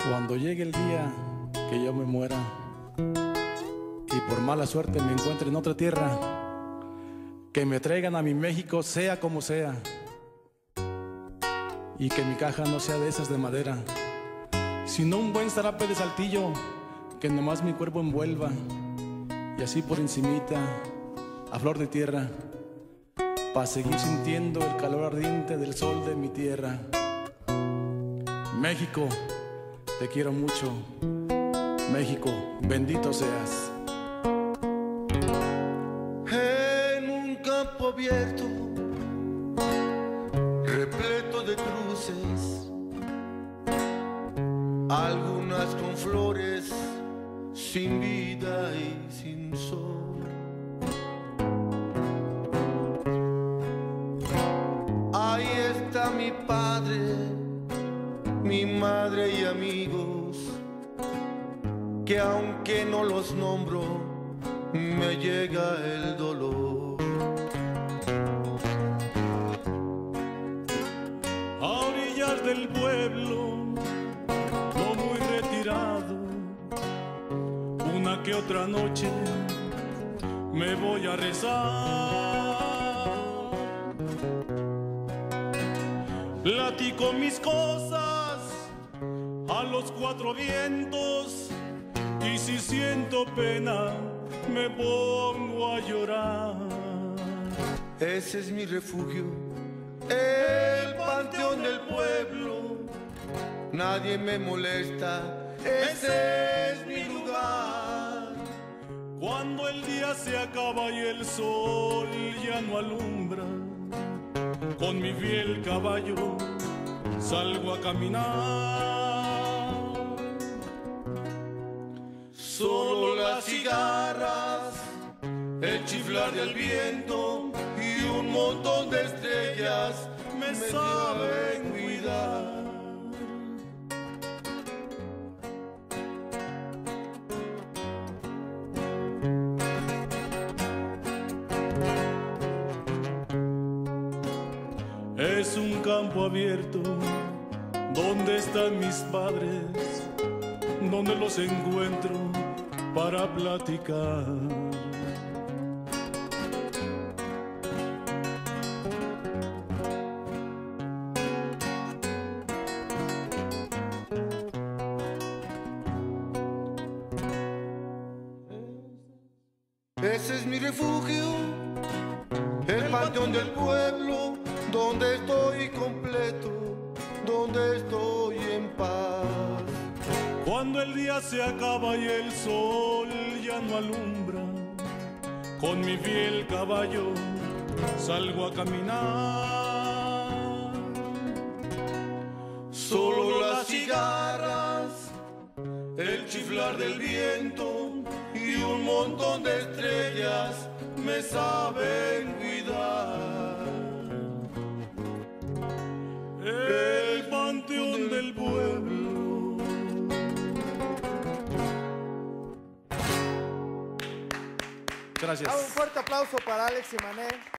Cuando llegue el día que yo me muera y por mala suerte me encuentre en otra tierra, que me traigan a mi México sea como sea, y que mi caja no sea de esas de madera, sino un buen zarape de saltillo que nomás mi cuerpo envuelva, y así por encimita, a flor de tierra, pa' seguir sintiendo el calor ardiente del sol de mi tierra. México, te quiero mucho. México, bendito seas. En un campo abierto, repleto de cruces, algunas con flores, sin vida y sin sol. Ahí está mi padre, mi madre y amigos, que aunque no los nombro, me llega el dolor. A orillas del pueblo, no muy retirado, una que otra noche me voy a rezar. Platico mis cosas a los cuatro vientos, y si siento pena me pongo a llorar. Ese es mi refugio, el panteón del pueblo. Nadie me molesta, ese es mi lugar. Cuando el día se acaba y el sol ya no alumbra, con mi fiel caballo salgo a caminar. Solo las cigarras, el chiflar del viento y un montón de estrellas me saben cuidar. Es un campo abierto donde están mis padres, donde los encuentro para platicar. Ese es mi refugio, el panteón del pueblo, donde estoy completo, donde estoy en paz. Cuando el día se acaba y el sol ya no alumbra, con mi fiel caballo salgo a caminar. Solo las cigarras, el chiflar del viento y un montón de estrellas me saben cuidar. El panteón del pueblo. Gracias. Un fuerte aplauso para Alex y Mané.